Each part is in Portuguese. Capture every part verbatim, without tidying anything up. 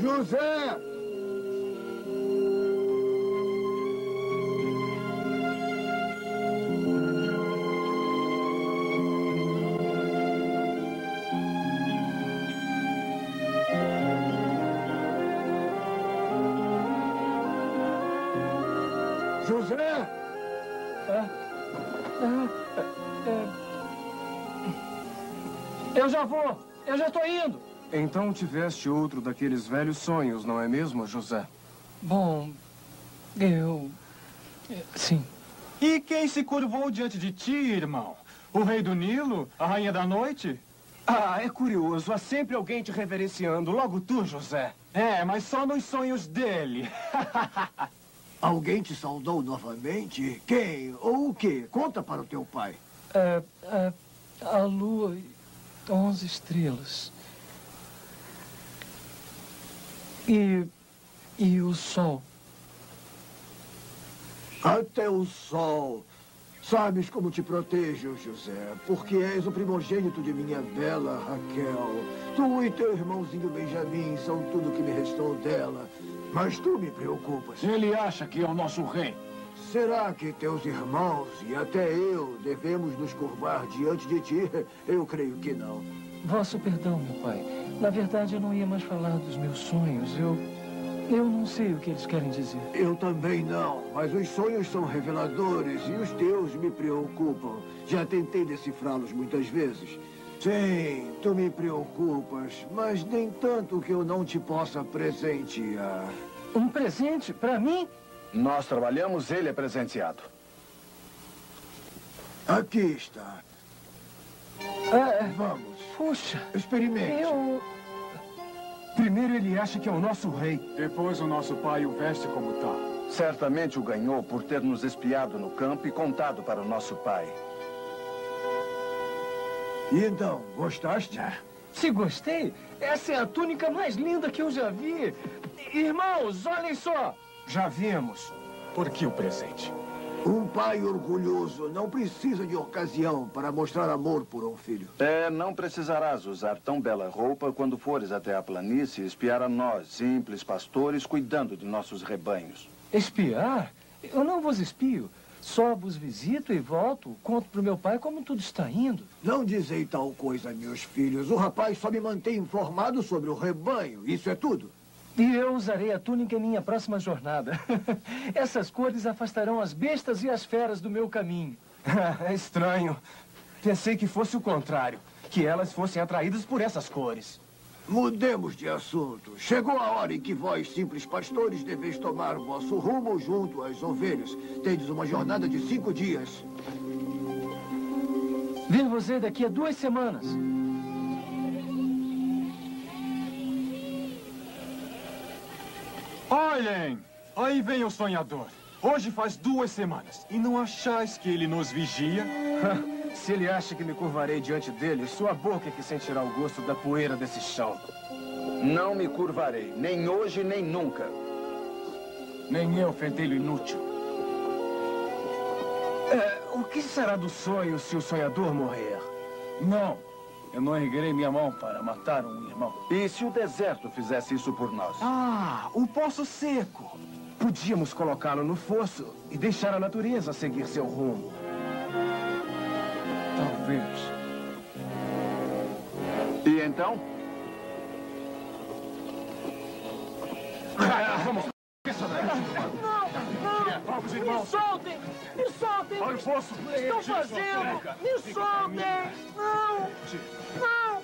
José! José! Ah, ah, ah, eu já vou! Eu já estou indo! Então tiveste outro daqueles velhos sonhos, não é mesmo, José? Bom, eu... sim. E quem se curvou diante de ti, irmão? O rei do Nilo? A rainha da noite? Ah, é curioso. Há sempre alguém te reverenciando. Logo tu, José. É, mas só nos sonhos dele. Alguém te saudou novamente? Quem ou o quê? Conta para o teu pai. É, é, a lua e onze estrelas. E... e o sol. Até o sol. Sabes como te protejo, José, porque és o primogênito de minha bela Raquel. Tu e teu irmãozinho Benjamim são tudo que me restou dela. Mas tu me preocupas. Ele acha que é o nosso rei. Será que teus irmãos e até eu devemos nos curvar diante de ti? Eu creio que não. Vosso perdão, meu pai. Na verdade, eu não ia mais falar dos meus sonhos. Eu... eu não sei o que eles querem dizer. Eu também não, mas os sonhos são reveladores e os teus me preocupam. Já tentei decifrá-los muitas vezes. Sim, tu me preocupas, mas nem tanto que eu não te possa presentear. Um presente para mim? Nós trabalhamos, ele é presenteado. Aqui está. É, Vamos. puxa, Experimente. eu... Primeiro ele acha que é o nosso rei. Depois o nosso pai o veste como tal. Certamente o ganhou por ter nos espiado no campo e contado para o nosso pai. E então, gostaste? Se gostei, essa é a túnica mais linda que eu já vi. Irmãos, olhem só. Já vimos. Por que o presente? Um pai orgulhoso não precisa de ocasião para mostrar amor por um filho. É, não precisarás usar tão bela roupa quando fores até a planície espiar a nós, simples pastores, cuidando de nossos rebanhos. Espiar? Eu não vos espio. Só vos visito e volto. Conto pro meu pai como tudo está indo. Não dizei tal coisa, meus filhos. O rapaz só me mantém informado sobre o rebanho. Isso é tudo. E eu usarei a túnica em minha próxima jornada. Essas cores afastarão as bestas e as feras do meu caminho. É estranho. Pensei que fosse o contrário. Que elas fossem atraídas por essas cores. Mudemos de assunto. Chegou a hora em que vós, simples pastores, deveis tomar vosso rumo junto às ovelhas. Tendes uma jornada de cinco dias. Vir você daqui a duas semanas. Olhem! Aí vem o sonhador. Hoje faz duas semanas. E não achais que ele nos vigia? Se ele acha que me curvarei diante dele, sua boca é que sentirá o gosto da poeira desse chão. Não me curvarei, nem hoje, nem nunca. Nem eu, fedelho inútil. É, o que será do sonho se o sonhador morrer? Não, eu não erguerei minha mão para matar um irmão. E se o deserto fizesse isso por nós? Ah, o poço seco. Podíamos colocá-lo no fosso e deixar a natureza seguir seu rumo. Talvez. E então? Ah, vamos. Vamos, irmão. Me soltem! Me soltem! Olha o poço! O que estão fazendo? Me soltem! Não! Não!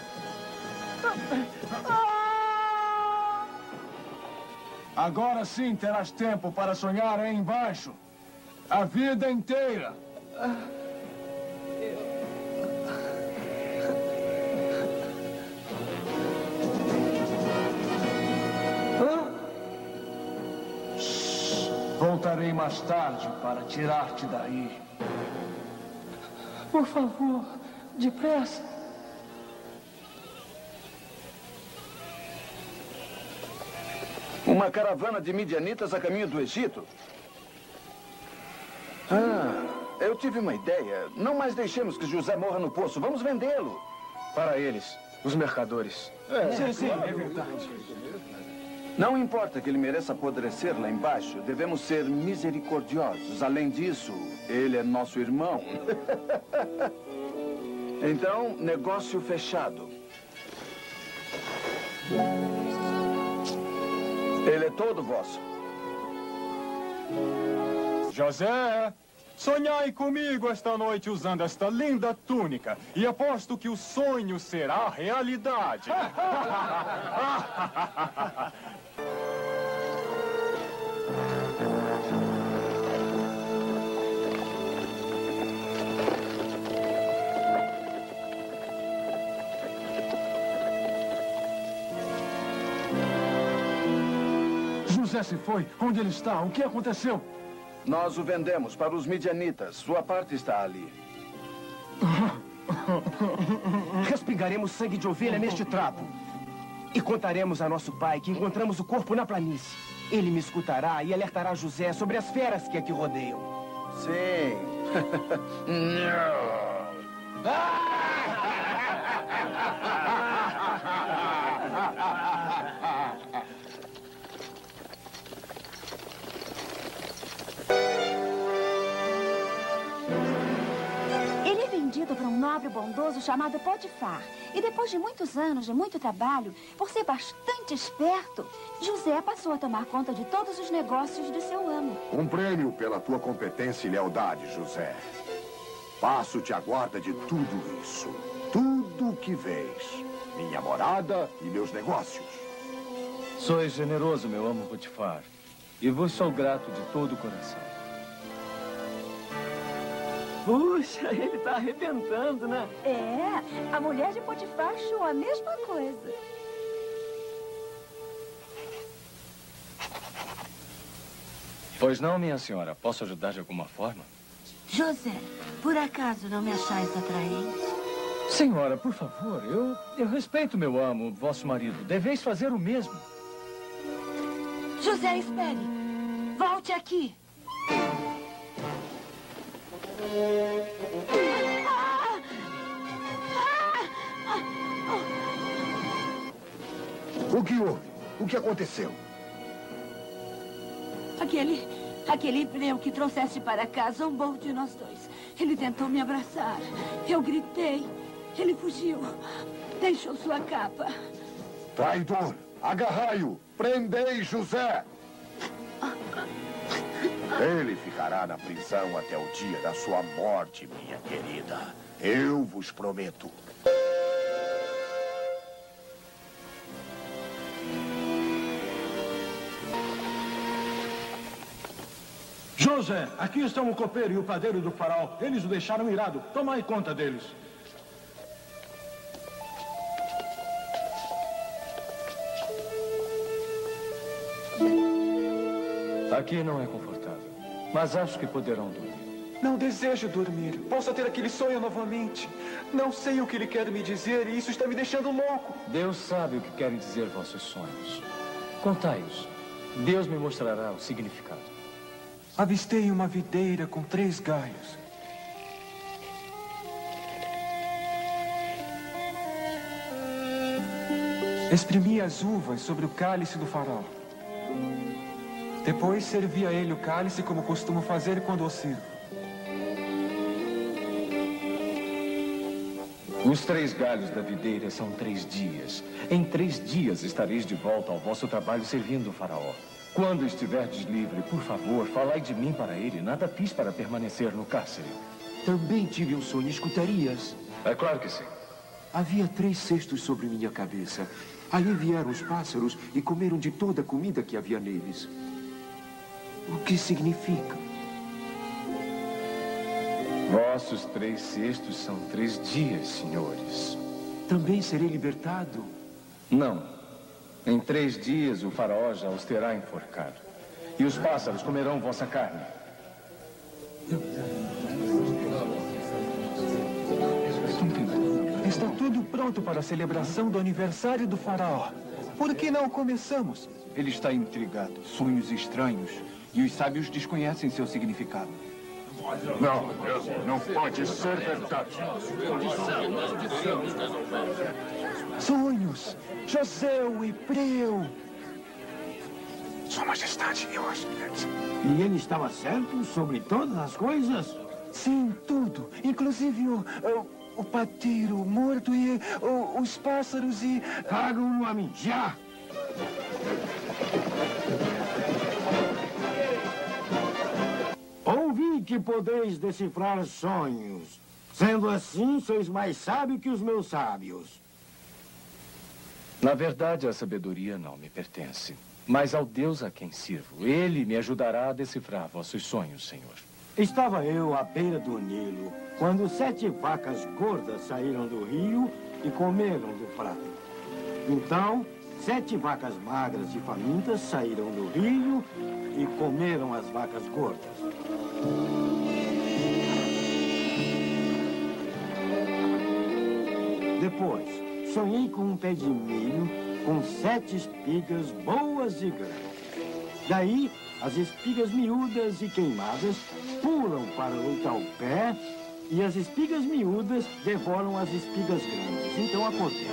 Ah! Agora sim terás tempo para sonhar aí embaixo. A vida inteira. Voltarei mais tarde para tirar-te daí. Por favor, depressa. Uma caravana de midianitas a caminho do Egito? Ah, eu tive uma ideia. Não mais deixemos que José morra no poço. Vamos vendê-lo. Para eles, os mercadores. É, sim, sim, é verdade. Não importa que ele mereça apodrecer lá embaixo, devemos ser misericordiosos. Além disso, ele é nosso irmão. Então, negócio fechado. Ele é todo vosso. José, sonhai comigo esta noite usando esta linda túnica e aposto que o sonho será realidade. José se foi. Onde ele está? O que aconteceu? Nós o vendemos para os midianitas. Sua parte está ali. Respingaremos sangue de ovelha neste trapo. E contaremos a nosso pai que encontramos o corpo na planície. Ele me escutará e alertará José sobre as feras que aqui rodeiam. Sim. Ele é vendido para um nobre bondoso chamado Potifar. E depois de muitos anos de muito trabalho, por ser bastante esperto, José passou a tomar conta de todos os negócios de seu amo. Um prêmio pela tua competência e lealdade, José. Passo-te a guarda de tudo isso. Tudo o que vês. Minha morada e meus negócios. Sois generoso, meu amo Potifar, e vos sou grato de todo o coração. Puxa, ele tá arrebentando, né? É, a mulher de Potifar achou a mesma coisa. Pois não, minha senhora. Posso ajudar de alguma forma? José, por acaso não me achais atraente? Senhora, por favor, eu, eu respeito meu amo, vosso marido. Deveis fazer o mesmo. José, espere. Volte aqui. O que houve? O que aconteceu? Aquele... Aquele hebreu que trouxeste para cá zombou de nós dois. Ele tentou me abraçar. Eu gritei. Ele fugiu. Deixou sua capa. Traidor! Agarrai-o! Prendei José! Ele ficará na prisão até o dia da sua morte, minha querida. Eu vos prometo. José, aqui estão o copeiro e o padeiro do faraó. Eles o deixaram irado. Tomai conta deles. Aqui não é confortável, mas acho que poderão dormir. Não desejo dormir. Posso ter aquele sonho novamente. Não sei o que ele quer me dizer e isso está me deixando louco. Deus sabe o que querem dizer vossos sonhos. Contai-os. Deus me mostrará o significado. Avistei uma videira com três galhos. Exprimi as uvas sobre o cálice do faraó. Depois servi a ele o cálice como costumo fazer quando o sirvo. Os três galhos da videira são três dias. Em três dias estareis de volta ao vosso trabalho servindo o faraó. Quando estiverdes livre, por favor, falai de mim para ele. Nada fiz para permanecer no cárcere. Também tive um sonho, escutarias? É claro que sim. Havia três cestos sobre minha cabeça. Ali vieram os pássaros e comeram de toda a comida que havia neles. O que significa? Vossos três cestos são três dias, senhores. Também serei libertado? Não. Em três dias o faraó já os terá enforcado. E os pássaros comerão vossa carne. Está tudo pronto para a celebração do aniversário do faraó. Por que não começamos? Ele está intrigado. Sonhos estranhos. E os sábios desconhecem seu significado. Não, não pode ser verdade. Sonhos. José o hebreu. Sua Majestade, eu acho que deve ser. E ele estava certo sobre todas as coisas? Sim, tudo. Inclusive o, o, o pateiro morto e o, os pássaros e... Tragam-no a mim, já! Ouvi que podeis decifrar sonhos. Sendo assim, sois mais sábio que os meus sábios. Na verdade, a sabedoria não me pertence, mas ao Deus a quem sirvo. Ele me ajudará a decifrar vossos sonhos, Senhor. Estava eu à beira do Nilo, quando sete vacas gordas saíram do rio e comeram do prato. Então, sete vacas magras e famintas saíram do rio e comeram as vacas gordas. Depois, sonhei com um pé de milho com sete espigas boas e grandes. Daí, as espigas miúdas e queimadas pulam para o tal pé e as espigas miúdas devoram as espigas grandes. Então acordei.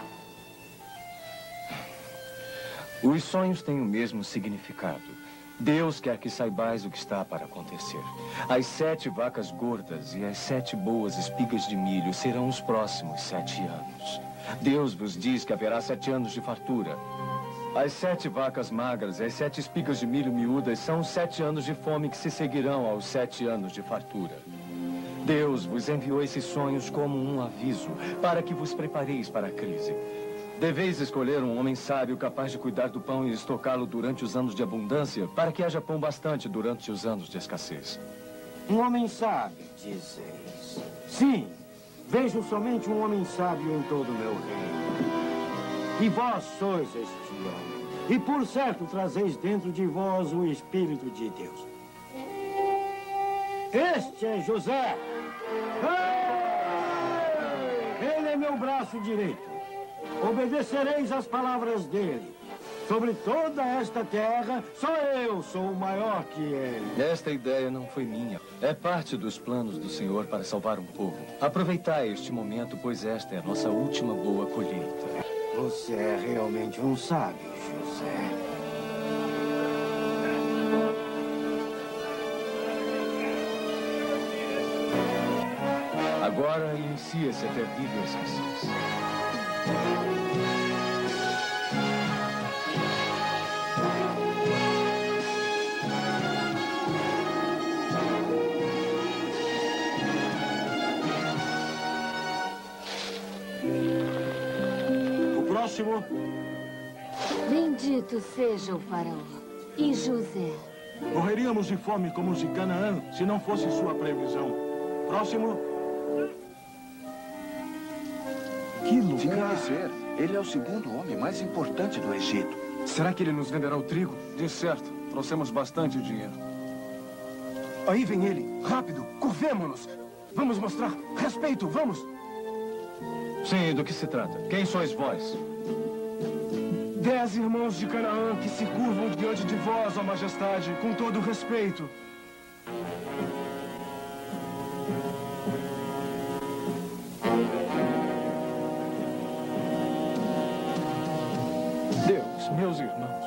Os sonhos têm o mesmo significado. Deus quer que saibais o que está para acontecer. As sete vacas gordas e as sete boas espigas de milho serão os próximos sete anos. Deus vos diz que haverá sete anos de fartura. As sete vacas magras e as sete espigas de milho miúdas são os sete anos de fome que se seguirão aos sete anos de fartura. Deus vos enviou esses sonhos como um aviso, para que vos prepareis para a crise. Deveis escolher um homem sábio capaz de cuidar do pão e estocá-lo durante os anos de abundância, para que haja pão bastante durante os anos de escassez. Um homem sábio, dizeis. Sim, vejo somente um homem sábio em todo o meu reino. E vós sois este homem. E por certo trazeis dentro de vós o Espírito de Deus. Este é José. Ele é meu braço direito. Obedecereis às palavras dele. Sobre toda esta terra, só eu sou maior que ele. Esta ideia não foi minha. É parte dos planos do Senhor para salvar um povo. Aproveitai este momento, pois esta é a nossa última boa colheita. Você é realmente um sábio, José. Agora inicia-se a terrível escassez. Próximo. Bendito seja o faraó e José. Morreríamos de fome como os de Canaã se não fosse sua previsão. Próximo. Que lugar! Fica a dizer, ele é o segundo homem mais importante do Egito. Será que ele nos venderá o trigo? De certo, trouxemos bastante dinheiro. Aí vem ele. Rápido, curvemo-nos. Vamos mostrar respeito, vamos. Sim, do que se trata? Quem sois vós? Dez irmãos de Canaã que se curvam diante de vós, ó majestade, com todo respeito. Deus, meus irmãos.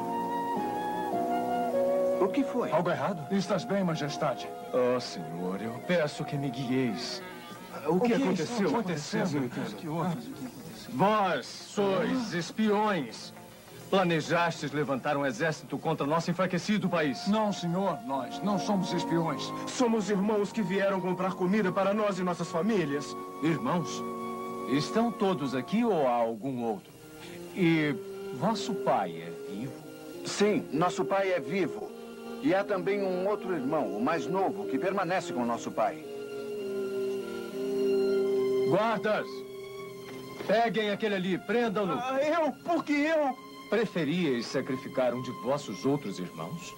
O que foi? Algo errado? Estás bem, majestade? Oh, Senhor, eu peço que me guieis. O que, o que aconteceu? aconteceu? Que houve? Vós sois espiões. Planejastes levantar um exército contra nosso enfraquecido país. Não, senhor. Nós não somos espiões. Somos irmãos que vieram comprar comida para nós e nossas famílias. Irmãos? Estão todos aqui ou há algum outro? E vosso pai é vivo? Sim, nosso pai é vivo. E há também um outro irmão, o mais novo, que permanece com nosso pai. Guardas! Peguem aquele ali, prendam-no. Ah, eu? Por que eu? Preferíeis sacrificar um de vossos outros irmãos?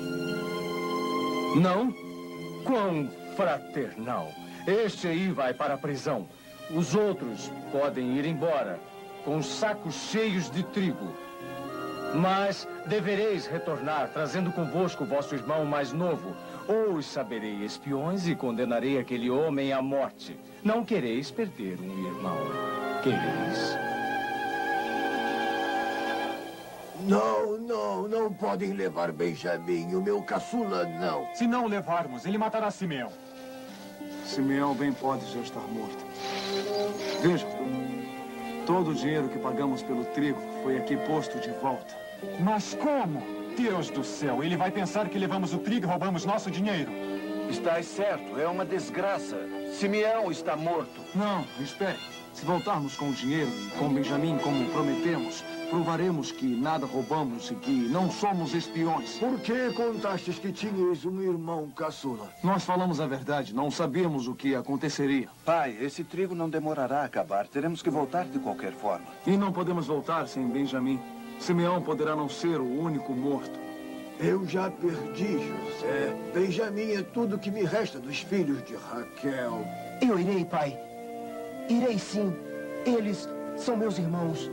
Não? Quão fraternal. Este aí vai para a prisão. Os outros podem ir embora, com os sacos cheios de trigo. Mas devereis retornar, trazendo convosco vosso irmão mais novo. Ou os saberei espiões e condenarei aquele homem à morte. Não quereis perder um irmão. Quereis? Não, não, não podem levar Benjamim, o meu caçula não. Se não o levarmos, ele matará Simeão. Simeão bem pode já estar morto. Veja, todo o dinheiro que pagamos pelo trigo foi aqui posto de volta. Mas como? Deus do céu, ele vai pensar que levamos o trigo e roubamos nosso dinheiro. Estás certo, é uma desgraça. Simeão está morto. Não, espere. Se voltarmos com o dinheiro e com Benjamim como prometemos, provaremos que nada roubamos e que não somos espiões. Por que contastes que tinhas um irmão caçula? Nós falamos a verdade, não sabíamos o que aconteceria. Pai, esse trigo não demorará a acabar. Teremos que voltar de qualquer forma. E não podemos voltar sem Benjamim. Simeão poderá não ser o único morto. Eu já perdi, José. Benjamim é tudo que me resta dos filhos de Raquel. Eu irei, pai. Irei sim. Eles são meus irmãos.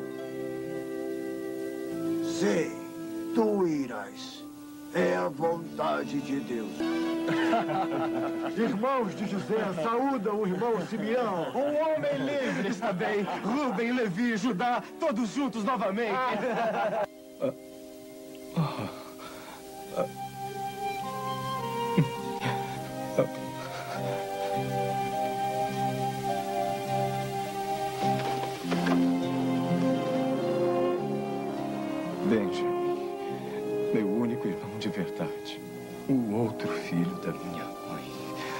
Sei, tu irás. É a vontade de Deus. Irmãos de José, saúdam o irmão Simeão. Um homem livre está bem. Rubem, Levi, Judá, todos juntos novamente. Benjamin, meu único irmão de verdade. O outro filho da minha mãe.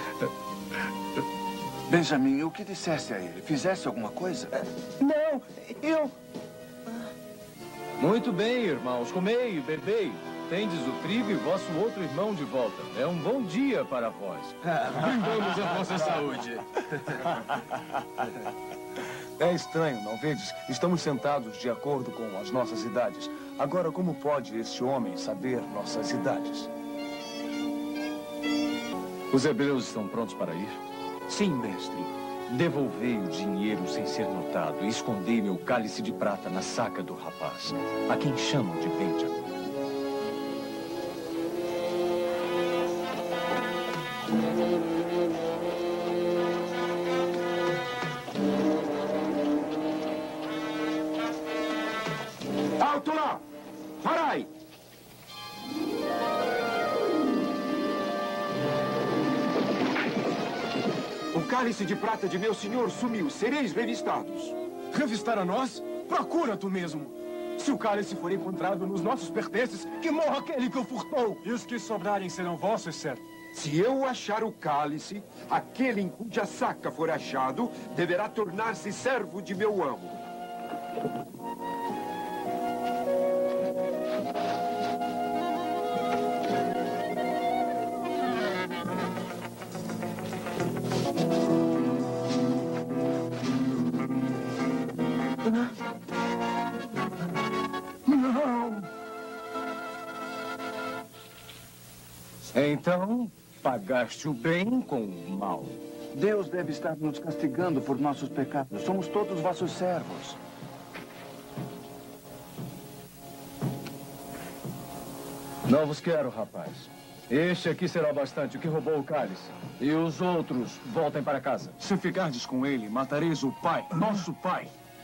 Benjamin, o que disseste a ele? Fizeste alguma coisa? Não, eu... Muito bem, irmãos. Comei e bebei. Tendes o trigo e vosso outro irmão de volta. É um bom dia para vós. Brindamos a vossa saúde. É estranho, não vedes? Estamos sentados de acordo com as nossas idades. Agora, como pode esse homem saber nossas idades? Os hebreus estão prontos para ir? Sim, mestre. Devolvei o dinheiro sem ser notado e escondei meu cálice de prata na saca do rapaz, a quem chamam de Benjamin. Alto lá! Parai! O cálice de prata de meu senhor sumiu. Sereis revistados. Revistar a nós? Procura tu mesmo. Se o cálice for encontrado nos nossos pertences, que morra aquele que o furtou. E os que sobrarem serão vossos, certo? Se eu achar o cálice, aquele em cuja saca for achado deverá tornar-se servo de meu amo. Então, pagaste o bem com o mal. Deus deve estar nos castigando por nossos pecados. Somos todos vossos servos. Não vos quero, rapaz. Este aqui será bastante o que roubou o cálice. E os outros voltem para casa. Se ficardes com ele, matareis o pai, nosso pai.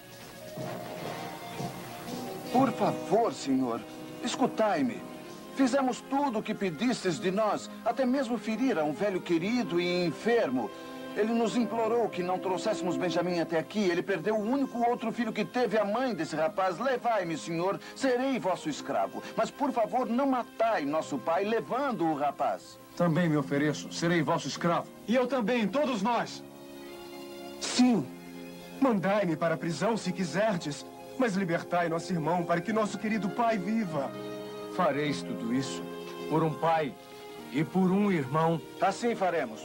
Por favor, senhor, escutai-me. Fizemos tudo o que pedistes de nós, até mesmo ferir a um velho querido e enfermo. Ele nos implorou que não trouxéssemos Benjamim até aqui. Ele perdeu o único outro filho que teve, a mãe desse rapaz. Levai-me, senhor, serei vosso escravo. Mas, por favor, não matai nosso pai levando o rapaz. Também me ofereço, serei vosso escravo. E eu também, todos nós. Sim. Mandai-me para a prisão se quiserdes, mas libertai nosso irmão para que nosso querido pai viva. Fareis tudo isso por um pai e por um irmão. Assim faremos.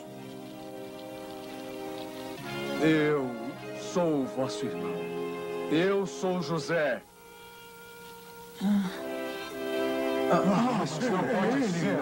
Eu sou o vosso irmão. Eu sou José. Ah, isso não pode ser.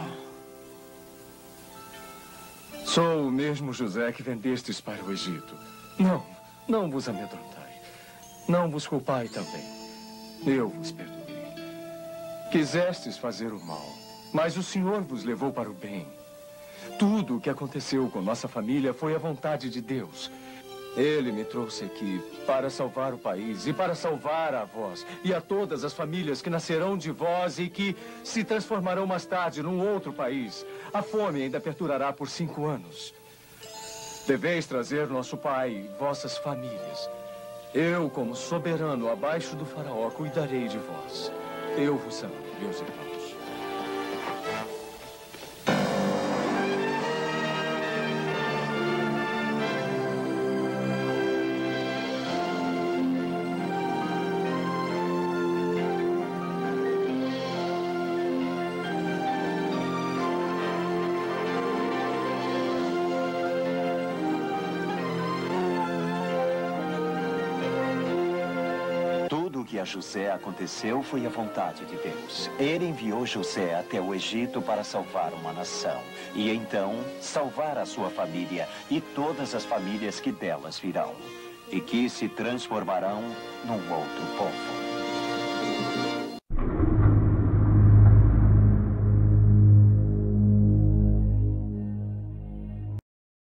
Sou o mesmo José que vendestes para o Egito. Não, não vos amedrontai. Não vos culpai também. Eu vos perdoei. Quisestes fazer o mal, mas o Senhor vos levou para o bem. Tudo o que aconteceu com nossa família foi a vontade de Deus. Ele me trouxe aqui para salvar o país e para salvar a vós e a todas as famílias que nascerão de vós e que se transformarão mais tarde num outro país. A fome ainda perdurará por cinco anos. Deveis trazer nosso pai e vossas famílias. Eu, como soberano abaixo do faraó, cuidarei de vós. Eu vos amo, meus irmãos. A José aconteceu foi a vontade de Deus. Ele enviou José até o Egito para salvar uma nação e então salvar a sua família e todas as famílias que delas virão e que se transformarão num outro povo.